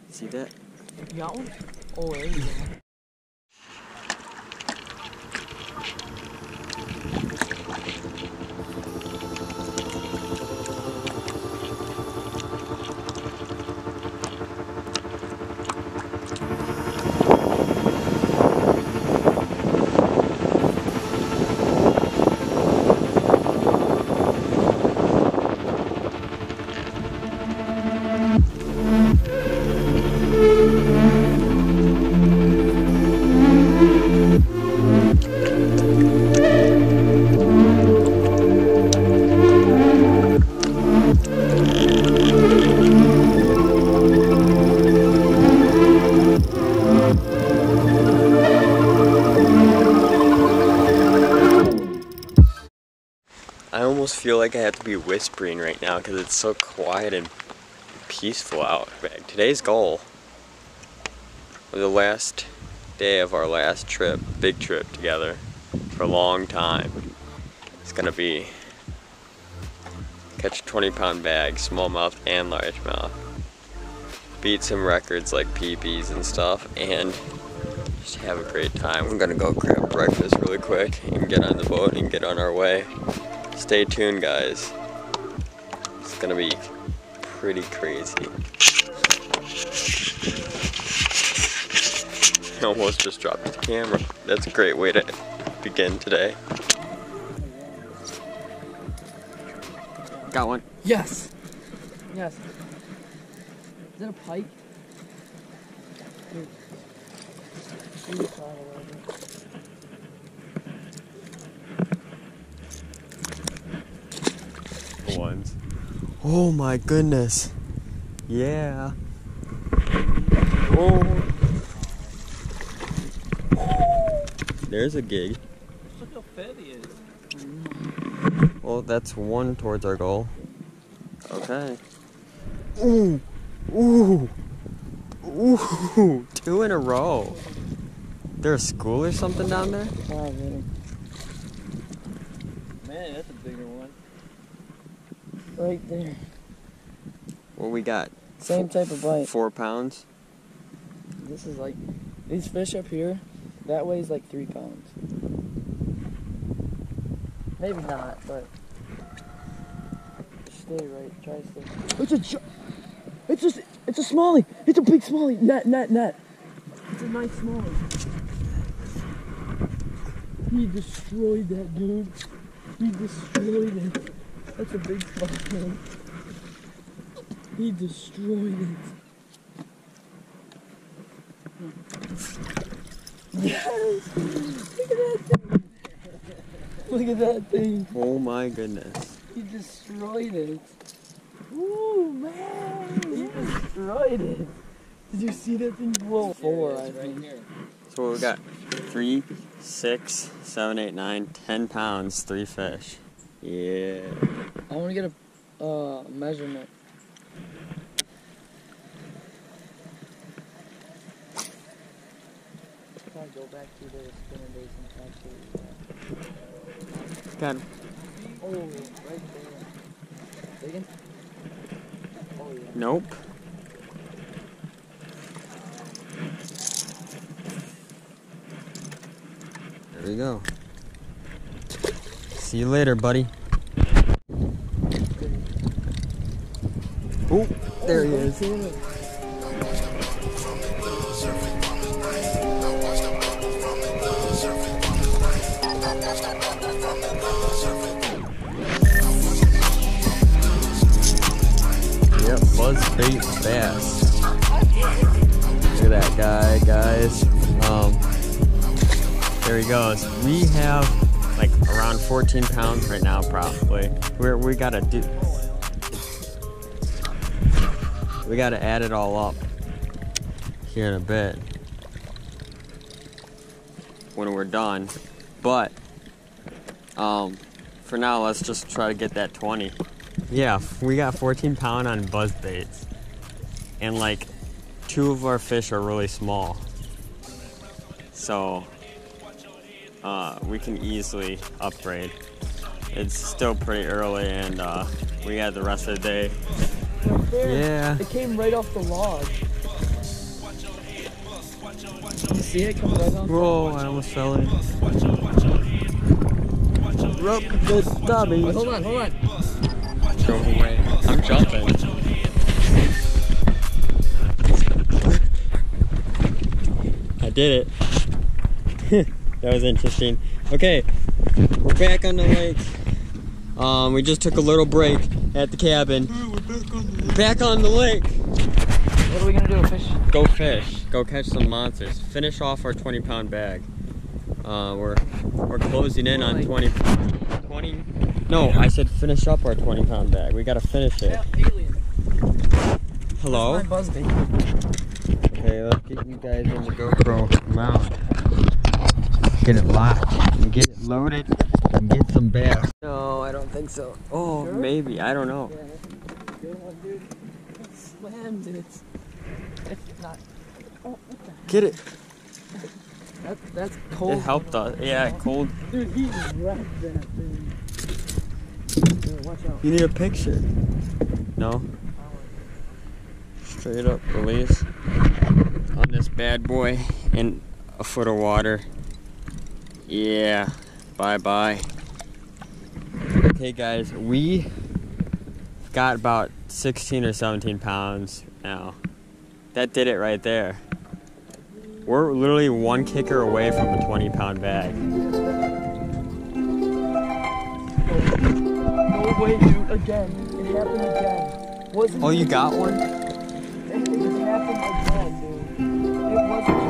See that? You got one? Oh, there you go. I almost feel like I have to be whispering right now because it's so quiet and peaceful out. Today's goal, or the last day of our last trip, big trip together for a long time, it's gonna be catch a 20-pound bag, smallmouth and largemouth, beat some records like PBs and stuff, and just have a great time. We're gonna go grab breakfast really quick and get on the boat and get on our way. Stay tuned, guys. It's gonna be pretty crazy. I almost just dropped the camera. That's a great way to begin today. Got one. Yes. Yes. Is that a pike? Ones. Oh my goodness. Yeah. Oh. There's a gig. Look how fat he is. Well, that's one towards our goal. Okay. Ooh. Ooh. Ooh. 2 in a row. There a school or something down there? Oh, man, that's a bigger one. Right there. Well, we got Same type of bite. 4 pounds. This is like, these fish up here, that weighs like 3 pounds. Maybe not, but stay right, try to stay. It's a smallie. It's a big smallie. Net. It's a nice smallie. He destroyed that, dude. He destroyed it. That's a big spot, man. He destroyed it. Yes! Look at that thing! Look at that thing! Oh my goodness. He destroyed it. Ooh, man! He destroyed it. Did you see that thing blow? 4, I think. So we got 3, 6, 7, 8, 9, 10 pounds, 3 fish. Yeah. I want to get a measurement. Probably go back to the spinner base and actually. Got him. Oh, right there. Digging? Oh yeah. Nope. There we go. See you later, buddy. Oh, there he is. Yep, buzzbait bass. Look at that guy, guys. There he goes. We have like around 14 pounds right now, probably. We gotta add it all up here in a bit when we're done. But for now, let's just try to get that 20. Yeah, we got 14 pound on buzz baits, and like 2 of our fish are really small, so we can easily upgrade. It's still pretty early, and we had the rest of the day. Right there. Yeah. It came right off the log. You see it coming right on? Whoa, I almost fell in. Rope the stubby. Wait, hold on. Go away. I'm jumping. I did it. That was interesting. Okay, we're back on the lake. We just took a little break at the cabin. Back on the lake. What are we gonna do? Fish? Go fish. Go catch some monsters. Finish off our 20-pound bag. We're closing in on 20. No, I said finish up our 20-pound bag. We gotta finish it. Yeah, alien. Hello? That's my Busby. Okay, let's get you guys in the GoPro mount. Get it locked and get it loaded and get some bass. No, I don't think so. Oh, sure? Maybe. I don't know. Yeah, good one, dude. It's slammed, dude. It's not. Oh, what the heck? Get it. That's cold. It helped us. Yeah, cold. Dude, he wrecked that thing. Dude, watch out. You need a picture. No? Straight up release on this bad boy in a foot of water. Yeah, bye-bye. Okay guys, we got about 16 or 17 pounds now. That did it right there. We're literally one kicker away from a 20-pound bag. No way, dude, again. It happened again. Wasn't Oh, you got one? It happened again, dude. It wasn't.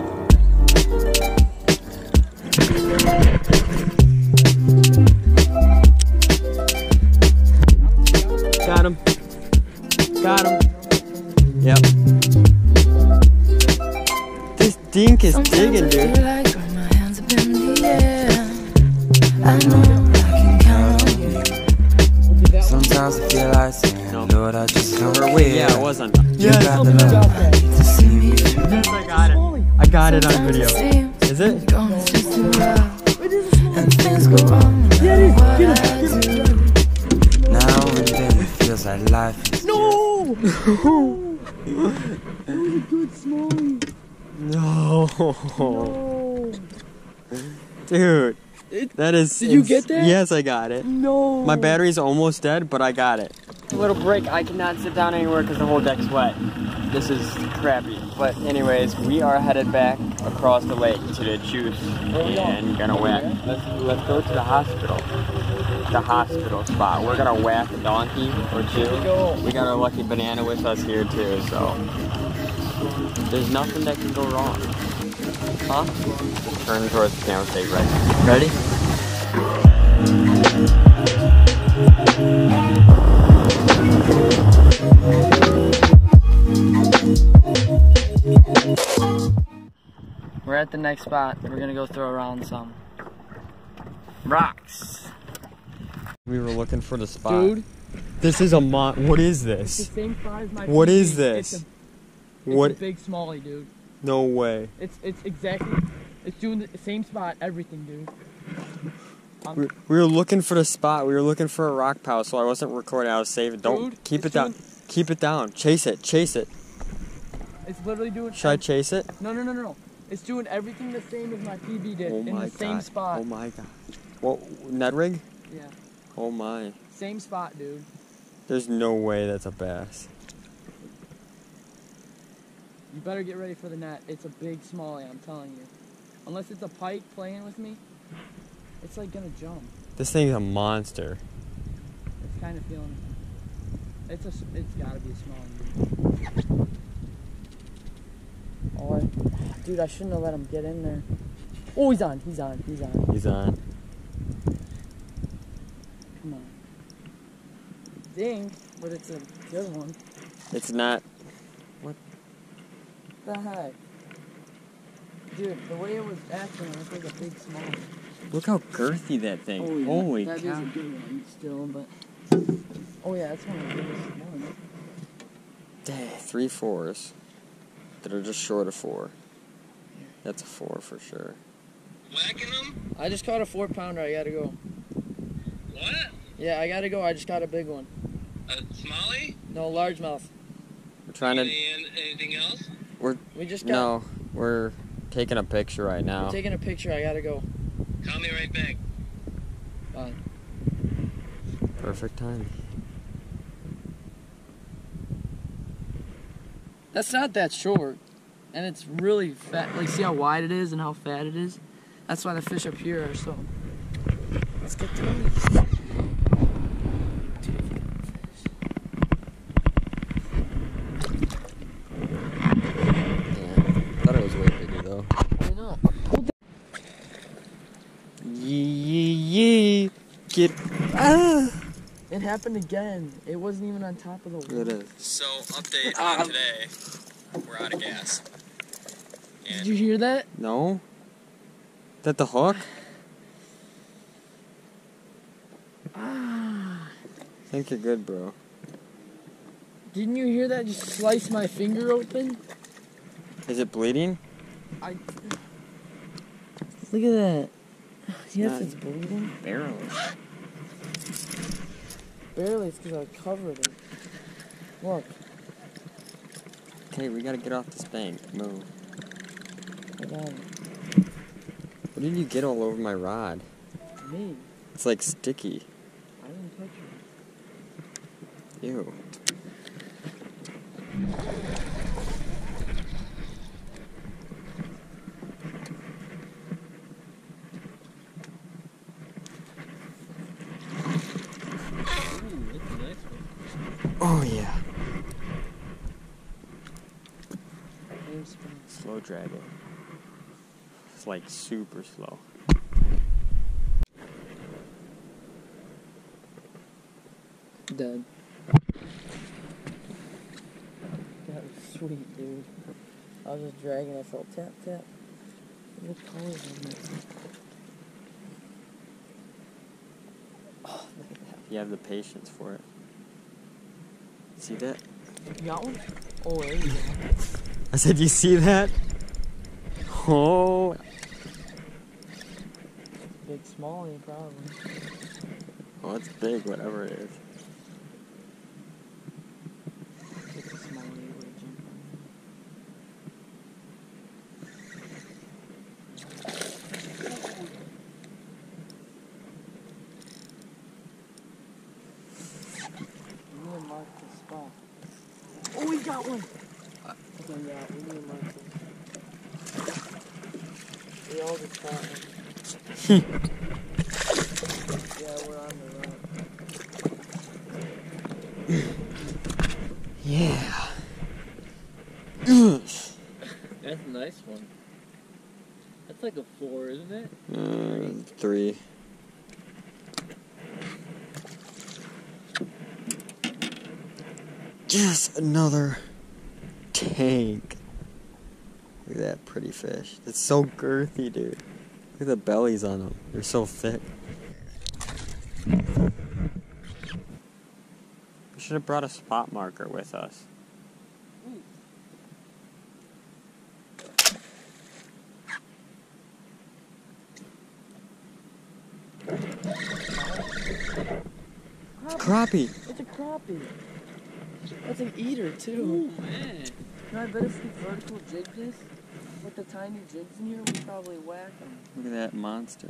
Got him. Got him. Yep. This dink is digging, dude. Sometimes I feel like saying, Lord, I just don't wait. Yeah, it wasn't. You got the love I need to see me through. Yes, I got it. I got it on video. Is it? And things go wrong. Now and then it feels like life is No! That was a good smallie. No. Dude. That is. Did you get that? Yes, I got it. No. My battery's almost dead, but I got it. A little break. I cannot sit down anywhere because the whole deck's wet. This is crappy. But anyways, we are headed back across the lake to the juice and gonna whack. Let's go to the hospital. The hospital spot. We're gonna whack a donkey or two. We got our lucky banana with us here too, so there's nothing that can go wrong. Huh? Just turn towards the camera, stay ready. Ready? We're at the next spot. We're gonna go throw around some rocks. We were looking for the spot. Dude. This is a what is this? It's the same size as my What TV. is this? It's What? a big smallie, dude. No way. It's exactly. It's doing the same spot, everything, dude. We were looking for the spot. We were looking for a rock pile, so I wasn't recording. I was saving. Don't Dude, keep it down. Keep it down. Chase it. Chase it. It's literally doing. Should I chase it? No. It's doing everything the same as my PB did in the same spot. Oh my god. Well, Ned rig? Yeah. Oh my. Same spot, dude. There's no way that's a bass. You better get ready for the net. It's a big smallie, I'm telling you. Unless it's a pike playing with me, it's like gonna jump. This thing's a monster. It's kind of feeling. It's gotta be a smallie. Oh, dude, I shouldn't have let him get in there. Oh, he's on. He's on. Come on. Ding, but it's a good one. It's not. What? What the heck? Dude, the way it was acting, it looked like a big smallie. Look how girthy that thing. Oh, yeah. Holy that cow. is a good one still, but. Oh, yeah, that's one of the biggest ones. Dang, 3 4s that are just short of 4. That's a 4 for sure. Whacking them? I just caught a 4-pounder. I gotta go. What? Yeah, I gotta go. I just caught a big one. A smallie? No, largemouth. We're trying to. Anything else? We just got. No, we're taking a picture right now. I'm taking a picture, I gotta go. Call me right back. Bye. Perfect time. That's not that short. And it's really fat. Like, see how wide it is and how fat it is? That's why the fish up here are so. Let's get to these. Thought it was way bigger though. I know. Yee. Get. Ah! It happened again. It wasn't even on top of the wall. It is. So, update on today. We're out of gas. Did you hear that? No? Is that the hook? Ah. I think you're good, bro. Didn't you hear that? Just slice my finger open. Is it bleeding? Look at that. Yes, Not- it's bleeding. Barely. Barely, it's because I covered it. Look. Okay, we gotta get off this bank. Move. I got it. What did you get all over my rod? Me. It's like sticky. I didn't touch it. Ew. Oh yeah. Slow drag it. It's like super slow. Dead. That was sweet, dude. I was just dragging, I felt tap tap. What color is it? Oh, look at that. You have the patience for it. See that? You got one? Oh, there you go. I said, you see that? Oh. Big smallie, probably. Oh, it's big, whatever it is. Big smallie would jump on we need to mark the spot. Oh, we got one! Okay, yeah, we need to mark this. We all just got one. Yeah, we're on the run. Yeah. That's a nice one. That's like a 4, isn't it? 3. Yes, another tank. Look at that pretty fish. It's so girthy, dude. Look at the bellies on them. They're so thick. We should have brought a spot marker with us. Crappie. It's a crappie. That's an eater, too. Ooh, man. No, I bet if we vertical jig this, with the tiny jigs in here, we'd probably whack them. Look at that monster.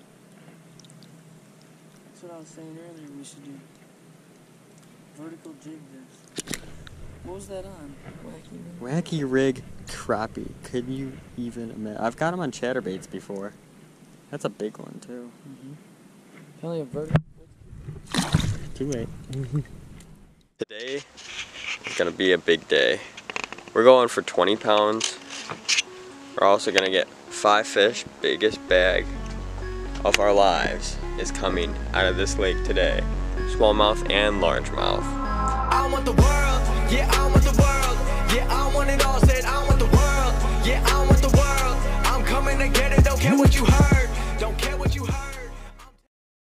That's what I was saying earlier we should do. Vertical jig this. What was that on? Wacky rig crappie. Could you even imagine? I've got them on chatterbaits before. That's a big one, too. Only a vertical. Too late. Today is gonna be a big day. We're going for 20 pounds. We're also gonna get 5 fish. Biggest bag of our lives is coming out of this lake today. Smallmouth and largemouth. I want the world, yeah, I want